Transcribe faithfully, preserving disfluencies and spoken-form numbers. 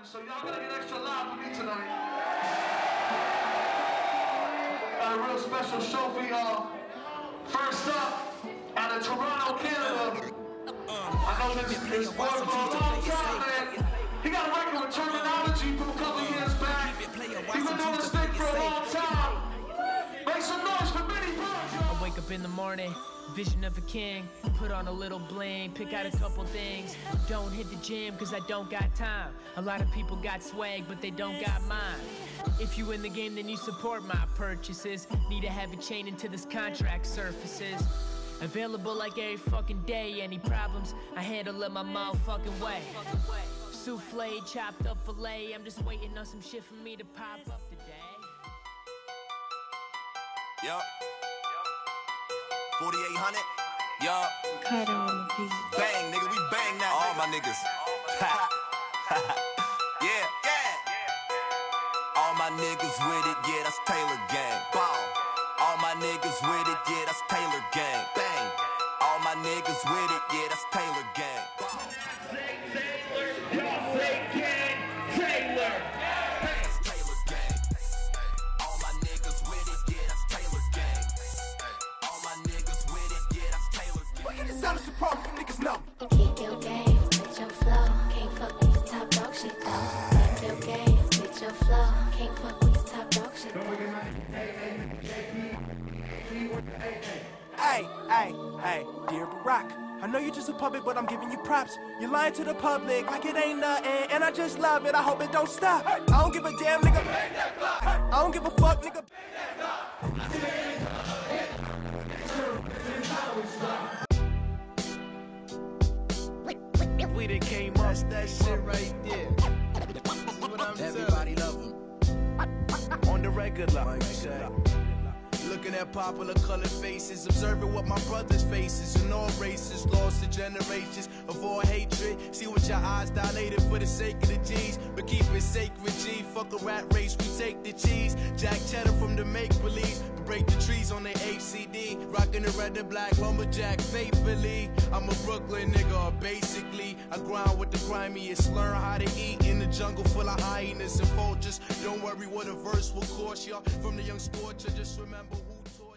So y'all gonna get extra loud for me tonight. Got a real special show for y'all. First up, out of Toronto, Canada. I know this this boy for a long time, man. He got a record with Terminology from a couple years back. He's been doing this thing for a long time. Make some noise for Benny Burns, y'all. I wake up in the morning, vision of a king. Put on a little bling, pick out a couple things. Don't hit the gym cause I don't got time. A lot of people got swag but they don't got mine. If you in the game then you support my purchases. Need to have a chain until this contract surfaces. Available like every fucking day. Any problems, I handle it my motherfucking way. Souffle, chopped up filet. I'm just waiting on some shit for me to pop up today. Yup. forty-eight hundred. Yup. Carter on the beat. Bang, nigga, we bang now. All my niggas. Yeah, yeah. All my niggas with it, yeah, that's Taylor gang. Ball. All my niggas with it, yeah, that's Taylor gang. Bang. All my niggas with it, yeah, that's Taylor gang. Ball. Say Taylor, y'all say gang, Taylor. That's Taylor gang. All my niggas with it, yeah, that's Taylor gang. All my niggas with it, yeah, that's Taylor gang. Look at the sound of the problem, you niggas know. Kick your games, bitch your flow. Can't fuck with this top dog shit though. Kick your games, bitch your flow. Can't fuck with this top dog shit though. Hey, hey, hey, dear Barack. I know you're just a puppet, but I'm giving you props. You're lying to the public like it ain't nothing, and I just love it. I hope it don't stop. I don't give a damn, nigga. I don't give a fuck, nigga. We done came up, that shit right there. What I'm Everybody love him. On the regular, like say. Looking at popular colored faces, observing what my brothers faces in all races, lost to generations of all hatred. See what your eyes dilated for the sake of the G's, but keep it sacred, G. Fuck a rat race, we take the cheese. Jack cheddar from the make-believe, but break the trees on the H C D. Rocking the red and black lumberjack faithfully. I'm a Brooklyn nigga, basically. I grind with the grimiest, learn how to eat in the jungle full of hyenas and vultures. Don't worry what a verse will cost y'all. From the young scorcher, just remember who taught.